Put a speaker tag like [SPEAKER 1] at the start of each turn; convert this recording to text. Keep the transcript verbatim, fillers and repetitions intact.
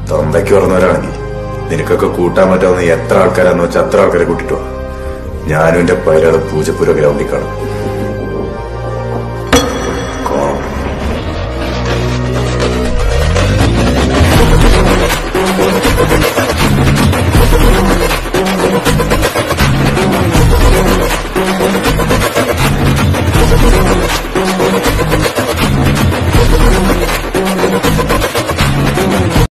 [SPEAKER 1] തൊണ്ടയ്ക്ക് പറഞ്ഞവരാണെങ്കിൽ നിനക്കൊക്കെ കൂട്ടാൻ പറ്റാവുന്ന എത്ര ആൾക്കാരാന്ന് വെച്ചാൽ അത്ര ആൾക്കാരെ കൂട്ടിട്ടോ. ഞാനും എന്റെ പൈരാളും പൂജപ്പുര ഗ്രൗണ്ടിൽ കാണും.